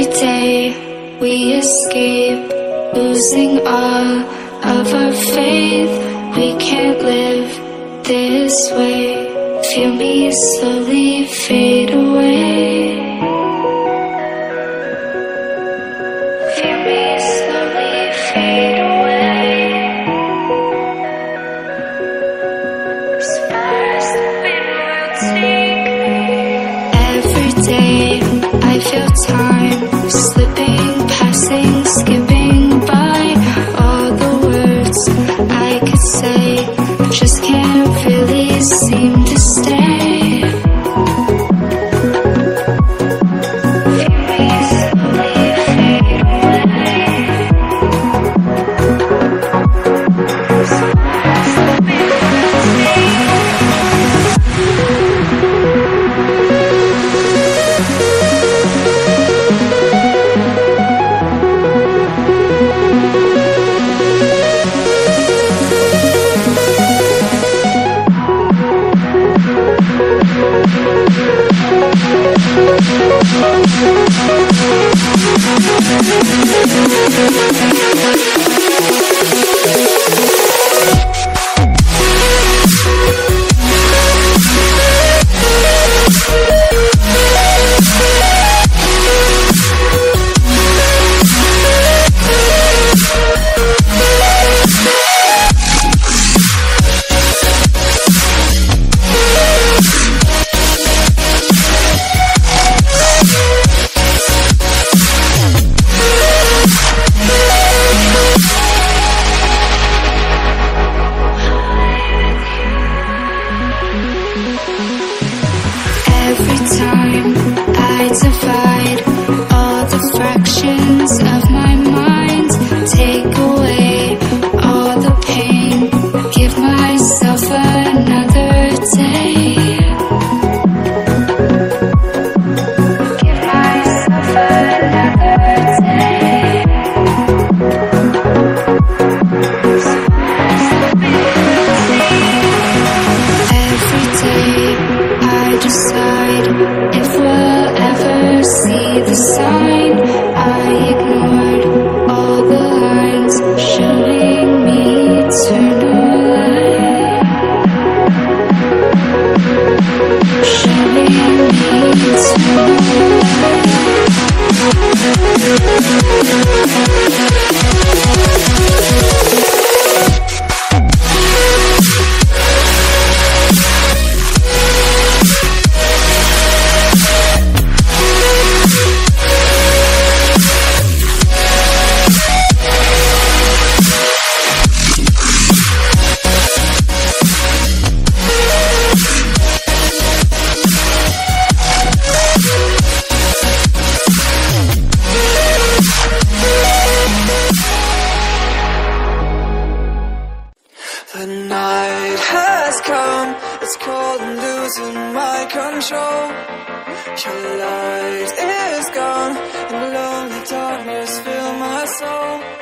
Every day we escape, losing all of our faith. We can't live this way. Feel me slowly fade away. Feel me slowly fade away. As far as the wind will take me. Every day I feel time slipping, passing, skipping by. All the words I could say just can't really seem to stay. Feel me slowly fade away. As far as the wind will take me. Every time I divide all the fractions of my mind, take away all the pain, give myself another day. Give myself another day. Every day I decide if we'll ever see the sign. I ignored all the lines showing me eternal light. Showing me eternal The night has come, it's cold and losing my control. Your light is gone, and lonely darkness fill my soul.